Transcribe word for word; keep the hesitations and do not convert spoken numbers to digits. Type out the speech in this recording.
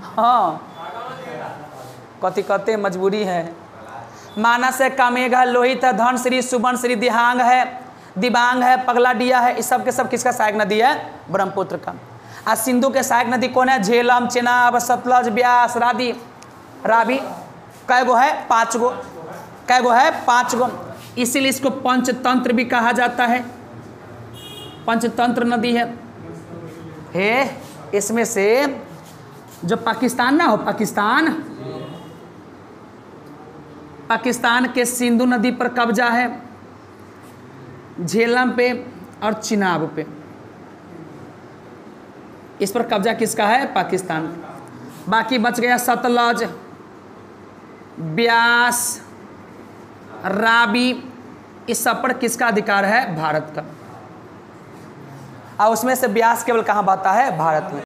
हाँ कथी कहते मजबूरी है। मानस है, कामेघ है, लोहित है, धन श्री, सुबन श्री, दिहांग है, दिबांग है, पगलाडिया है। इस सब के सब किसका सहायक नदी है? ब्रह्मपुत्र का। आज सिंधु के सहायक नदी कौन है? झेलम, चेनाब, सतलज, ब्यास, रावी। रावी कै गो है? पाँच गो। कै गो है? पाँच गो। इसीलिए इसको पंचतंत्र भी कहा जाता है। पंचतंत्र नदी है। हे इसमें से जो पाकिस्तान ना हो, पाकिस्तान पाकिस्तान के सिंधु नदी पर कब्जा है, झेलम पे और चिनाब पे। इस पर कब्जा किसका है? पाकिस्तान। बाकी बच गया सतलज, ब्यास, रावी। इस सब पर किसका अधिकार है? भारत का। और उसमें से ब्यास केवल कहाँ बहता है? भारत में।